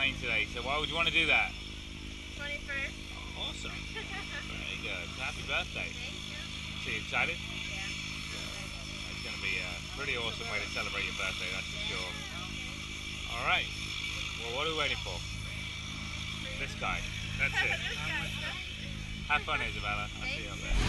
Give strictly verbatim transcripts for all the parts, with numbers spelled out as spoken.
rain today. So why would you want to do that? twenty-first. Oh, awesome. Very good. Happy birthday. Thank you. So you excited? Yeah. It's going to be a pretty awesome way to celebrate your birthday, that's for sure. All right. Well, what are we waiting for? This guy. That's it. This guy. Have fun, Isabella. I'll see you up there.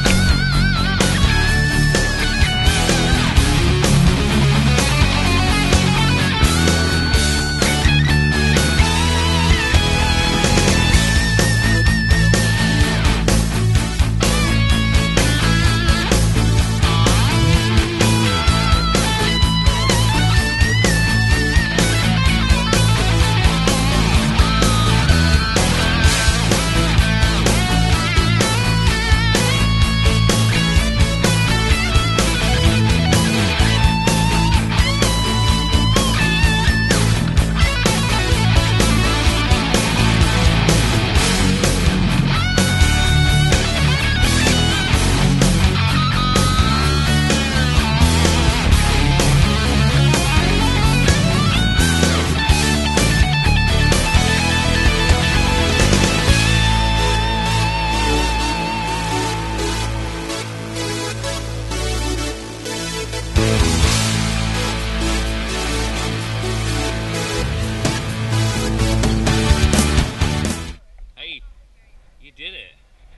You did it.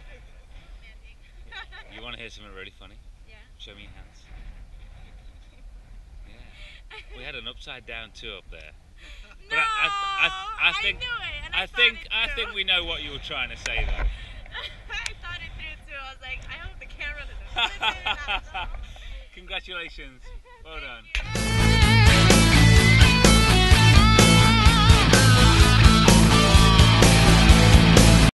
You want to hear something really funny? Yeah. Show me your hands. Yeah. We had an upside down two up there. No, But I, I, I, I think I knew it, and I, I think thought it I through. think we know what you were trying to say though. I thought it through too. I was like, I hope the camera doesn't flip it. Congratulations. Well done. Thank you.